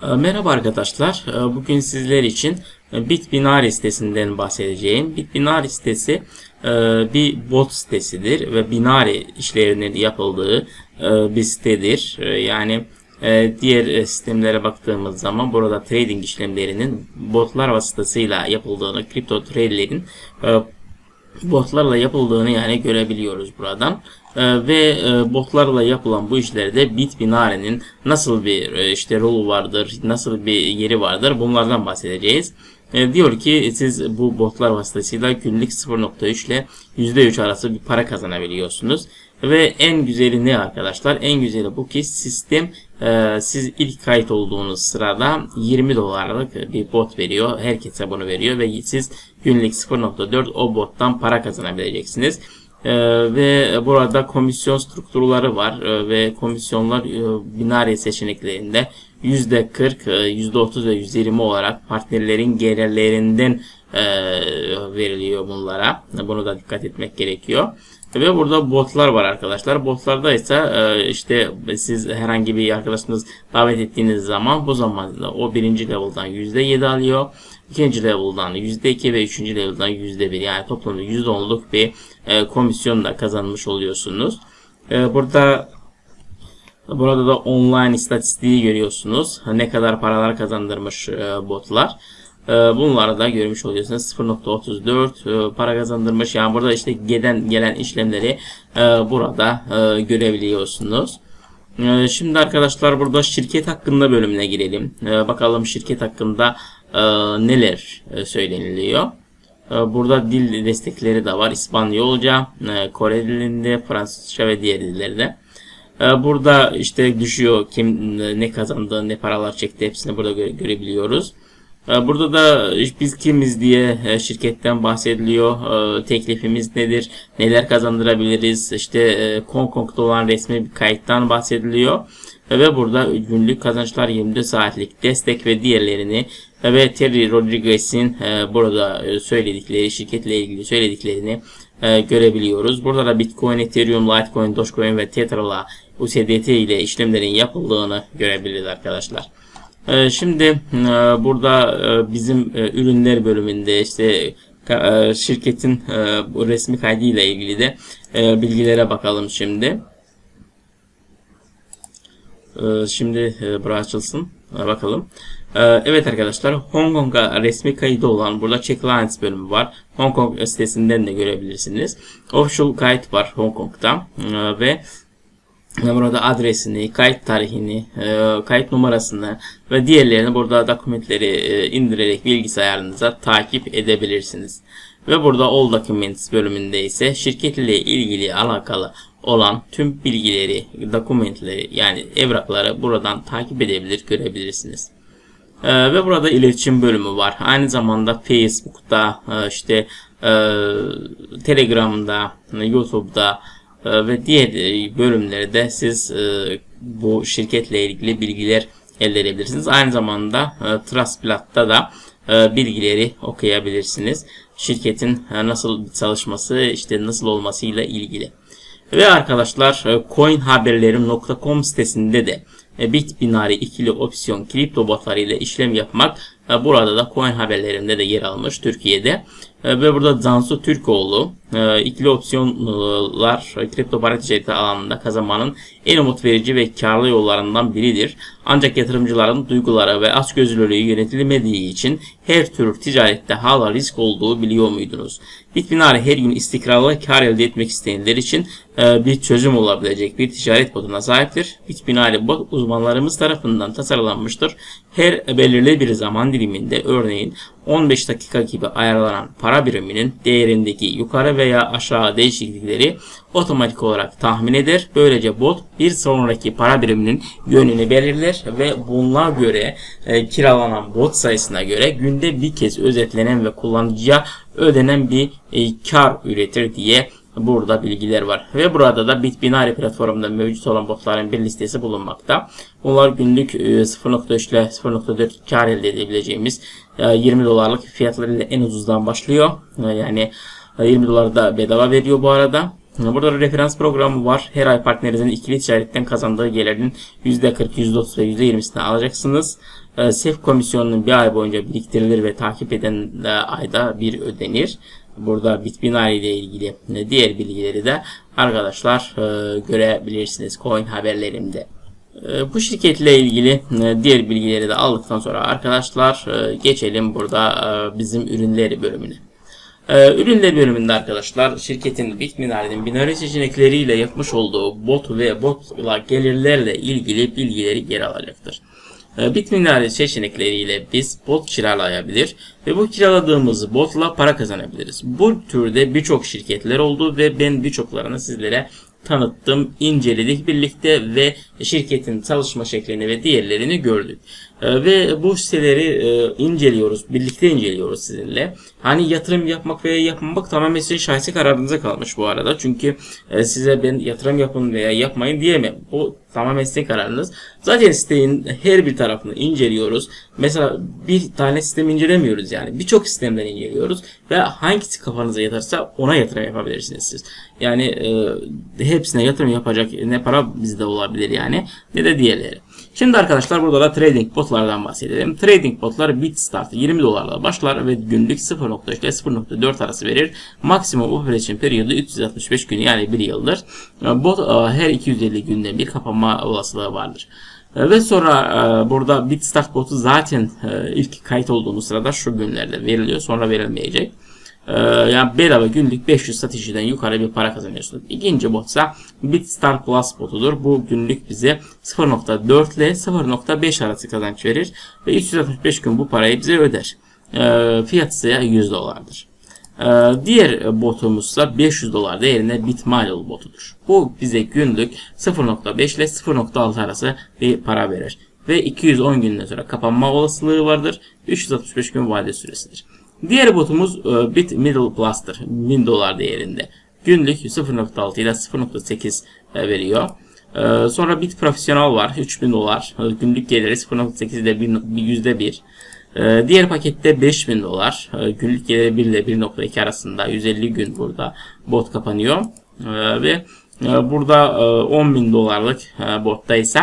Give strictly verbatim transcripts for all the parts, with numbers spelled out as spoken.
E, Merhaba arkadaşlar. E, Bugün sizler için e, Bitbinary sitesinden bahsedeceğim. Bitbinary sitesi e, bir bot sitesidir ve binary işlerinin yapıldığı e, bir sitedir. E, Yani e, diğer sistemlere baktığımız zaman burada trading işlemlerinin botlar vasıtasıyla yapıldığını, kripto trade'lerin e, botlarla yapıldığını yani görebiliyoruz buradan. Ee, ve e, botlarla yapılan bu işlerde Bitbinary'nin nasıl bir e, işte rolü vardır, nasıl bir yeri vardır, bunlardan bahsedeceğiz. E, diyor ki siz bu botlar vasıtasıyla günlük sıfır nokta üç ile yüzde üç arası bir para kazanabiliyorsunuz. Ve en güzeli ne arkadaşlar? En güzeli bu ki sistem e, siz ilk kayıt olduğunuz sırada yirmi dolarlık bir bot veriyor. Herkese bunu veriyor ve siz günlük sıfır nokta dört o bottan para kazanabileceksiniz. Ee, ve burada komisyon strukturları var ee, ve komisyonlar e, binary seçeneklerinde yüzde kırk, yüzde otuz ve yüzde yirmi olarak partnerlerin gelirlerinden e, veriliyor bunlara. Bunu da dikkat etmek gerekiyor. Ve burada botlar var arkadaşlar. Botlarda ise e, işte siz herhangi bir arkadaşınız davet ettiğiniz zaman bu zaman o birinci level'dan yüzde yedi alıyor. İkinci level'dan yüzde iki ve üçüncü level'dan yüzde bir, yani toplamda yüzde onluk bir e, komisyon da kazanmış oluyorsunuz. E, burada burada da online istatistiği görüyorsunuz. Ne kadar paralar kazandırmış e, botlar. E, bunları da görmüş oluyorsunuz. sıfır nokta otuz dört e, para kazandırmış. Yani burada işte gelen gelen işlemleri e, burada e, görebiliyorsunuz. E, şimdi arkadaşlar burada şirket hakkında bölümüne girelim. E, bakalım şirket hakkında e, neler e, söyleniliyor. E, burada dil destekleri de var. İspanyolca, e, Kore dilinde, Fransızca ve diğer dillerde. E, burada işte düşüyor kim ne kazandı, ne paralar çekti, hepsini burada göre, görebiliyoruz. Burada da biz kimiz diye şirketten bahsediliyor. Teklifimiz nedir? Neler kazandırabiliriz? İşte Hong Kong'da olan resmi bir kayıttan bahsediliyor. Ve burada günlük kazançlar, yirmi dört saatlik destek ve diğerlerini ve Terry Rodriguez'in burada söyledikleri, şirketle ilgili söylediklerini görebiliyoruz. Burada da Bitcoin, Ethereum, Litecoin, Dogecoin ve Tetra'la U S D T ile işlemlerin yapıldığını görebiliriz arkadaşlar. Şimdi burada bizim ürünler bölümünde işte şirketin resmi kaydı ile ilgili de bilgilere bakalım şimdi. Şimdi bura açılsın. Bakalım. Evet arkadaşlar, Hong Kong'a resmi kaydı olan burada Check Lines bölümü var. Hong Kong sitesinden de görebilirsiniz. Official kayıt var Hong Kong'da ve burada adresini, kayıt tarihini, kayıt numarasını ve diğerlerini burada dokümentleri indirerek bilgisayarınıza takip edebilirsiniz. Ve burada All Documents bölümünde ise şirket ile ilgili alakalı olan tüm bilgileri, dokümentleri yani evrakları buradan takip edebilir, görebilirsiniz. Ve burada iletişim bölümü var. Aynı zamanda Facebook'ta, işte Telegram'da, YouTube'da ve diğer bölümlerde siz bu şirketle ilgili bilgiler elde edebilirsiniz. Aynı zamanda Trustpilot'ta da bilgileri okuyabilirsiniz. Şirketin nasıl çalışması, işte nasıl olmasıyla ilgili. Ve arkadaşlar coin haberlerim nokta com sitesinde de Bitbinary ikili opsiyon kripto botları ile işlem yapmak burada da coin haberlerimde de yer almış Türkiye'de. Ve burada Cansu Türkoğlu ikili opsiyonlar kripto para ticareti alanında kazanmanın en umut verici ve karlı yollarından biridir. Ancak yatırımcıların duyguları ve açgözlülüğü yönetilmediği için her tür ticarette hala risk olduğu biliyor muydunuz? Bitbinary her gün istikrarlı kar elde etmek isteyenler için bir çözüm olabilecek bir ticaret botuna sahiptir. Bitbinary bot uzmanlarımız tarafından tasarlanmıştır. Her belirli bir zaman diliminde, örneğin on beş dakika gibi ayarlanan para biriminin değerindeki yukarı veya aşağı değişiklikleri otomatik olarak tahmin eder. Böylece bot bir sonraki para biriminin yönünü belirler ve buna göre e, kiralanan bot sayısına göre günde bir kez özetlenen ve kullanıcıya ödenen bir e, kar üretir diye burada bilgiler var. Ve burada da Bitbinary platformunda mevcut olan botların bir listesi bulunmakta. Bunlar günlük sıfır nokta üç ile sıfır nokta dört kar elde edebileceğimiz yirmi dolarlık fiyatlarıyla en ucuzdan başlıyor. Yani yirmi dolar da bedava veriyor bu arada. Burada referans programı var. Her ay partnerinizin ikili ticaretten kazandığı gelirin yüzde kırk, yüzde otuz ve yüzde yirmisini alacaksınız. S E F komisyonunun bir ay boyunca biriktirilir ve takip eden ayda bir ödenir. Burada Bitbinary ile ilgili diğer bilgileri de arkadaşlar görebilirsiniz coin haberlerimde. Bu şirketle ilgili diğer bilgileri de aldıktan sonra arkadaşlar geçelim burada bizim ürünleri bölümüne. Ürünler bölümünde arkadaşlar şirketin Bitbinary'nin binary seçenekleriyle yapmış olduğu bot ve botla gelirlerle ilgili bilgileri yer alacaktır. Bitbinary seçenekleriyle biz bot kiralayabilir ve bu kiraladığımız botla para kazanabiliriz. Bu türde birçok şirketler oldu ve ben birçoklarını sizlere tanıttım, inceledik birlikte ve şirketin çalışma şeklini ve diğerlerini gördük. Ee, ve bu siteleri e, inceliyoruz, birlikte inceliyoruz sizinle. Hani yatırım yapmak veya yapmamak tamamen sizin şahsi kararınıza kalmış bu arada. Çünkü e, size ben yatırım yapın veya yapmayın diyemem. Bu tamamen sizin kararınız. Zaten sitenin her bir tarafını inceliyoruz. Mesela bir tane sistem incelemiyoruz yani. Birçok sistemden inceliyoruz ve hangisi kafanıza yatarsa ona yatırım yapabilirsiniz siz. Yani e, hepsine yatırım yapacak ne para bizde olabilir yani ne de diğerleri. Şimdi arkadaşlar burada da trading botlardan bahsedelim. Trading botlar BitStart yirmi dolarla başlar ve günlük sıfır nokta üç ile sıfır nokta dört arası verir. Maksimum operation periyodu üç yüz altmış beş gün yani bir yıldır. Bot her iki yüz elli günde bir kapanma olasılığı vardır. Ve sonra burada BitStart botu zaten ilk kayıt olduğumuz sırada şu günlerde veriliyor, sonra verilmeyecek. Yani bedava günlük beş yüz stratejiden yukarı bir para kazanıyorsunuz. İkinci botsa BitStart Plus botudur. Bu günlük bize sıfır nokta dört ile sıfır nokta beş arası kazanç verir ve üç yüz altmış beş gün bu parayı bize öder. Fiyatı ise yüz dolardır. Diğer botumuzsa beş yüz dolar değerinde Bitmile botudur. Bu bize günlük sıfır nokta beş ile sıfır nokta altı arası bir para verir ve iki yüz on günden sonra kapanma olasılığı vardır. üç yüz altmış beş gün vade süresidir. Diğer botumuz Bit Middle Plus'tır. bin dolar değerinde. Günlük sıfır nokta altı ile sıfır nokta sekiz veriyor. Sonra Bit Professional var. üç bin dolar. Günlük geliri sıfır nokta sekiz ile yüzde bir. Diğer pakette beş bin dolar. Günlük geliri bir ile bir nokta iki arasında. yüz elli gün burada bot kapanıyor. Ve burada on bin dolarlık botta ise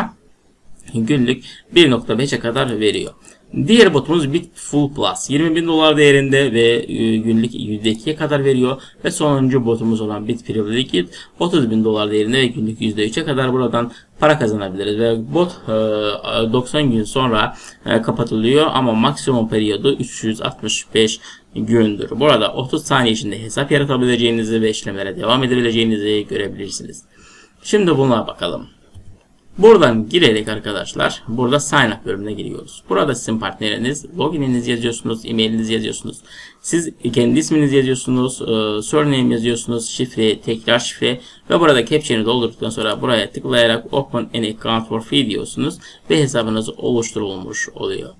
günlük bir nokta beşe kadar veriyor. Diğer botumuz Bit Full Plus yirmi bin dolar değerinde ve günlük yüzde ikiye kadar veriyor. Ve sonuncu botumuz olan Bit Privileged otuz bin dolar değerinde ve günlük yüzde üçe kadar buradan para kazanabiliriz. Ve bot doksan gün sonra kapatılıyor ama maksimum periyodu üç yüz altmış beş gündür. Burada otuz saniye içinde hesap yaratabileceğinizi ve işlemlere devam edebileceğinizi görebilirsiniz. Şimdi buna bakalım. Buradan girerek arkadaşlar burada sign up bölümüne giriyoruz. Burada sizin partneriniz, logininizi yazıyorsunuz, e-mailinizi yazıyorsunuz. Siz kendi isminizi yazıyorsunuz, surname yazıyorsunuz, şifre, tekrar şifre ve burada caption'ı doldurduktan sonra buraya tıklayarak open an account for free diyorsunuz ve hesabınız oluşturulmuş oluyor.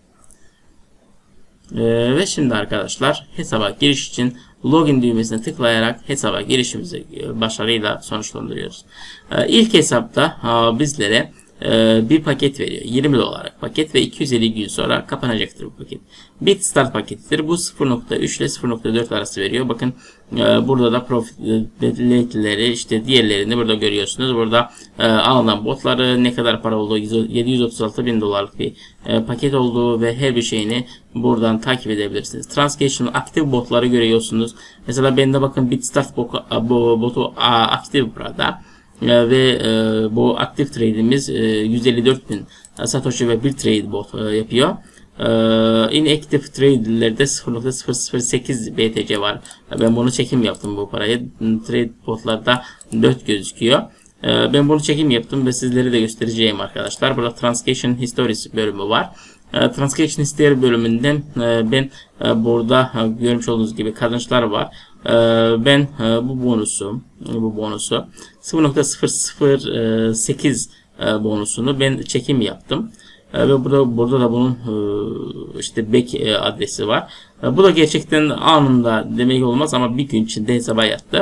Ee, ve şimdi arkadaşlar hesaba giriş için login düğmesine tıklayarak hesaba girişimizi başarıyla sonuçlandırıyoruz. Ee, ilk hesapta e, bizlere e, bir paket veriyor. yirmi dolarlık paket ve iki yüz elli gün sonra kapanacaktır bu paket. BitStart paketidir. Bu sıfır nokta üç ile sıfır nokta dört arası veriyor. Bakın e, burada da profitleri işte diğerlerini burada görüyorsunuz. Burada e, alınan botları ne kadar para olduğu yedi yüz otuz altı bin dolarlık bir e, paket olduğu ve her bir şeyini buradan takip edebilirsiniz. Transactional aktif botları görüyorsunuz. Mesela bende bakın BitStart botu, botu aktif burada. Ve e, bu aktif trade'imiz e, yüz elli dört bin Satoshi ve bir trade bot e, yapıyor. E, inactive trade'lerde sıfır nokta sıfır sıfır sekiz B T C var. Ben bunu çekim yaptım bu parayı. Trade botlarda dört gözüküyor. E, ben bunu çekim yaptım ve sizlere de göstereceğim arkadaşlar. Burada Transaction Histories bölümü var. E, Transaction History bölümünden e, ben e, burada e, görmüş olduğunuz gibi kazançlar var. Ben bu bonusu bu bonusu sıfır nokta sıfır sıfır sekiz bonusunu ben çekim yaptım ve burada burada da bunun işte back adresi var. Bu da gerçekten anında demek olmaz ama bir gün içinde hesaba yattı.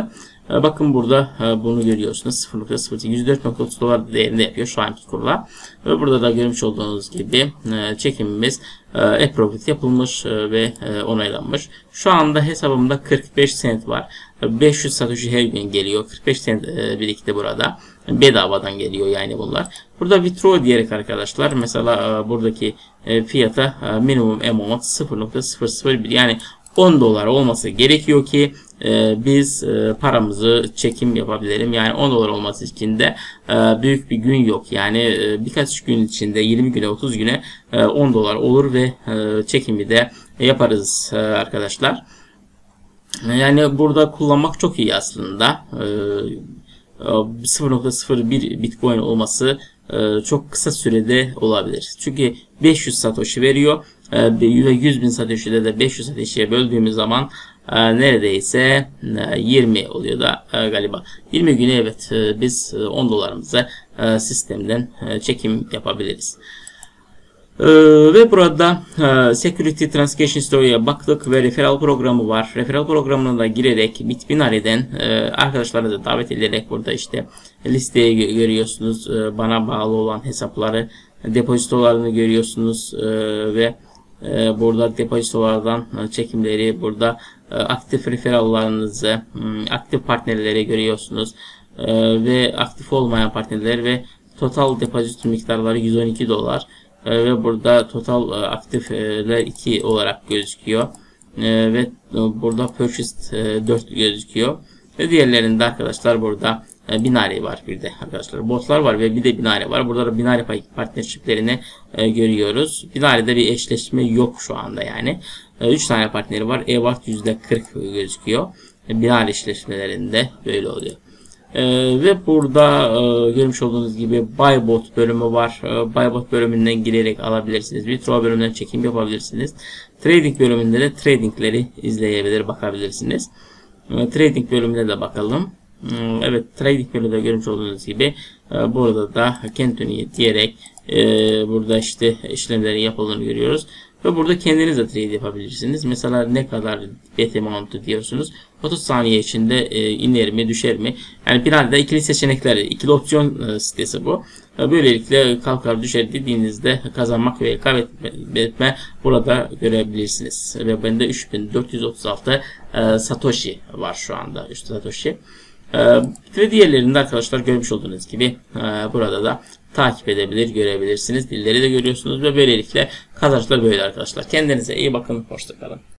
E, bakın burada e, bunu görüyorsunuz. sıfır nokta sıfır yüz dört nokta otuz dolar değerinde yapıyor şu anki kurla. Ve burada da görmüş olduğunuz gibi e, çekimimiz e, approve yapılmış e, ve e, onaylanmış. Şu anda hesabımda kırk beş sent var. beş yüz satoshi her gün geliyor. kırk beş sent e, birikti burada. Bedavadan geliyor yani bunlar. Burada withdraw diyerek arkadaşlar mesela e, buradaki e, fiyata e, minimum amount sıfır nokta sıfır sıfır bir yani on dolar olması gerekiyor ki e, biz e, paramızı çekim yapabilirim. Yani on dolar olması için de e, büyük bir gün yok. Yani e, birkaç gün içinde yirmi güne otuz güne e, on dolar olur ve e, çekimi de yaparız e, arkadaşlar. Yani burada kullanmak çok iyi aslında. E, sıfır nokta sıfır bir Bitcoin olması e, çok kısa sürede olabilir. Çünkü beş yüz satoshi veriyor. Ve yüz bin satoshi'de de beş yüz satoshi'ye böldüğümüz zaman e, neredeyse e, yirmi oluyor da e, galiba. yirmi güne evet e, biz on dolarımıza e, sistemden e, çekim yapabiliriz. Ee, ve burada e, Security Transaction Story'e baktık ve referral programı var. Referral programına da girerek Bitbinary'den e, arkadaşları da davet ederek burada işte listeye görüyorsunuz. E, bana bağlı olan hesapları, depozitolarını görüyorsunuz e, ve e, burada depozitolardan e, çekimleri, burada e, aktif referrallarınızı, e, aktif partnerleri görüyorsunuz e, ve aktif olmayan partnerler ve total depozito miktarları yüz on iki dolar. Ve burada total aktifler iki olarak gözüküyor. Ve burada purchased dört gözüküyor. Ve diğerlerinde arkadaşlar burada Binary var bir de arkadaşlar. Botlar var ve bir de Binary var. Burada da Binary partnershiplerini görüyoruz. Binary'de bir eşleşme yok şu anda yani. üç tane partneri var. Evart yüzde kırk gözüküyor. Binary eşleşmelerinde böyle oluyor. Ee, ve burada e, görmüş olduğunuz gibi Buybot bölümü var. E, Buybot bölümünden girerek alabilirsiniz. Withdraw bölümünden çekim yapabilirsiniz. Trading bölümünde de tradingleri izleyebilir, bakabilirsiniz. E, trading bölümüne de bakalım. E, evet, trading bölümünde görmüş olduğunuz gibi e, burada da Continue diyerek e, burada işte işlemlerin yapıldığını görüyoruz. Ve burada kendiniz de trade yapabilirsiniz. Mesela ne kadar bet amount'u diyorsunuz. otuz saniye içinde e, iner mi düşer mi? Yani Binance'de ikili seçenekler, ikili opsiyon e, sitesi bu. E, böylelikle kalkar düşer dediğinizde kazanmak ve kaybetme burada görebilirsiniz. Ve bende üç bin dört yüz otuz altı e, Satoshi var şu anda. üç Satoshi. E, ve diğerlerinde arkadaşlar görmüş olduğunuz gibi e, burada da takip edebilir, görebilirsiniz. Dilleri de görüyorsunuz ve böylelikle kazançlar böyle arkadaşlar. Kendinize iyi bakın. Hoşça kalın.